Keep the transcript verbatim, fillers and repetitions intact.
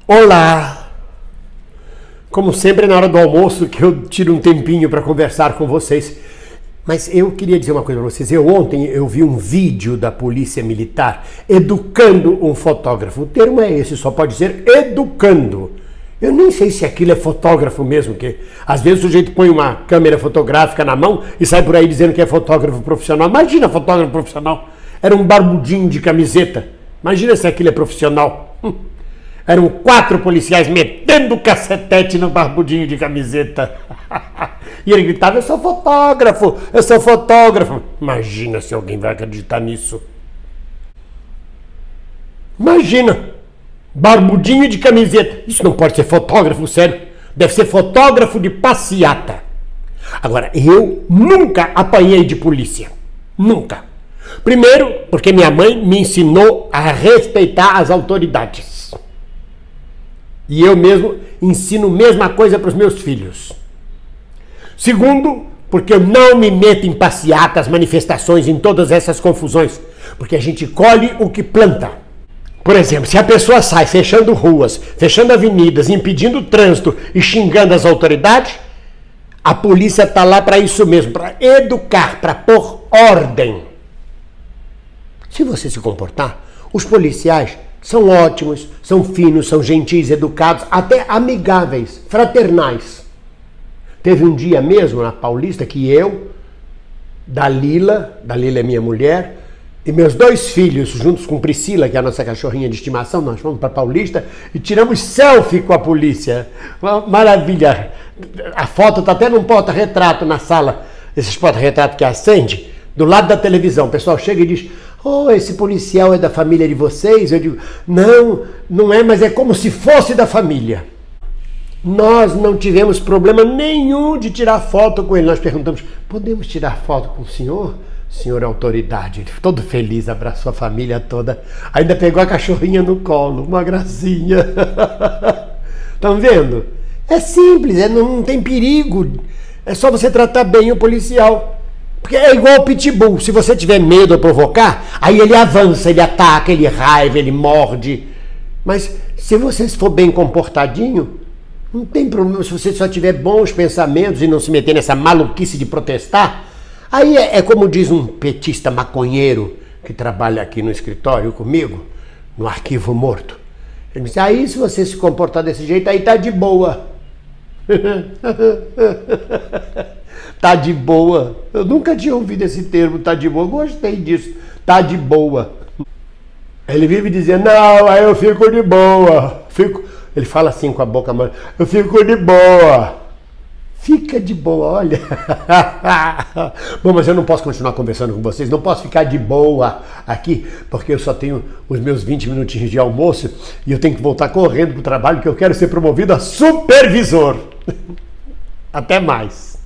Olá! Como sempre, é na hora do almoço que eu tiro um tempinho para conversar com vocês. Mas eu queria dizer uma coisa para vocês. Eu ontem eu vi um vídeo da Polícia Militar educando um fotógrafo. O termo é esse, só pode ser educando. Eu nem sei se aquilo é fotógrafo mesmo, que às vezes o sujeito põe uma câmera fotográfica na mão e sai por aí dizendo que é fotógrafo profissional. Imagina fotógrafo profissional. Era um barbudinho de camiseta. Imagina se aquilo é profissional. Hum. Eram quatro policiais metendo cacetete no barbudinho de camiseta. E ele gritava, eu sou fotógrafo, eu sou fotógrafo. Imagina se alguém vai acreditar nisso. Imagina, barbudinho de camiseta. Isso não pode ser fotógrafo, sério. Deve ser fotógrafo de passeata. Agora, eu nunca apanhei de polícia. Nunca. Primeiro, porque minha mãe me ensinou a respeitar as autoridades. E eu mesmo ensino a mesma coisa para os meus filhos. Segundo, porque eu não me meto em passeatas, manifestações, em todas essas confusões. Porque a gente colhe o que planta. Por exemplo, se a pessoa sai fechando ruas, fechando avenidas, impedindo o trânsito e xingando as autoridades, a polícia está lá para isso mesmo, para educar, para pôr ordem. Se você se comportar, os policiais são ótimos, são finos, são gentis, educados, até amigáveis, fraternais. Teve um dia mesmo na Paulista que eu, Dalila, Dalila é minha mulher, e meus dois filhos, juntos com Priscila, que é a nossa cachorrinha de estimação, nós fomos para Paulista e tiramos selfie com a polícia. Uma maravilha. A foto está até num porta-retrato na sala, esses porta-retratos que acende, do lado da televisão. O pessoal chega e diz, oh, esse policial é da família de vocês? Eu digo, não, não é, mas é como se fosse da família. Nós não tivemos problema nenhum de tirar foto com ele. Nós perguntamos, podemos tirar foto com o senhor? Senhor autoridade. Ele todo feliz, abraçou a família toda. Ainda pegou a cachorrinha no colo, uma gracinha. Estão vendo? É simples, é, não, não tem perigo. É só você tratar bem o policial. Porque é igual o pitbull, se você tiver medo ou provocar, aí ele avança, ele ataca, ele raiva, ele morde. Mas se você for bem comportadinho, não tem problema. Se você só tiver bons pensamentos e não se meter nessa maluquice de protestar, aí é, é como diz um petista maconheiro que trabalha aqui no escritório comigo, no arquivo morto. Ele diz, aí se você se comportar desse jeito, aí tá de boa. Tá de boa. Eu nunca tinha ouvido esse termo, tá de boa. Eu gostei disso. Tá de boa. Ele vive dizendo, não, aí eu fico de boa. Fico... Ele fala assim com a boca, mas eu fico de boa. Fica de boa, olha. Bom, mas eu não posso continuar conversando com vocês. Não posso ficar de boa aqui, porque eu só tenho os meus vinte minutinhos de almoço e eu tenho que voltar correndo pro trabalho, que eu quero ser promovido a supervisor. Até mais.